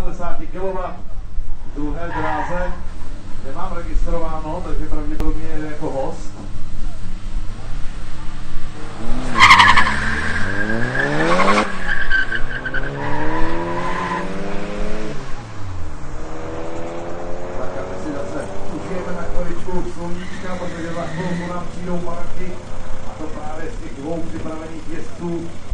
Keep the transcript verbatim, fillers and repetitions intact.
osmdesát kilowattů v druhé dráze. Nemám registrováno, takže pravděpodobně jede jako host. Tak a my si zase užijeme na chviličku sluníčka, protože za chvilku nám přijdou parky, a to právě z těch dvou připravených jezdců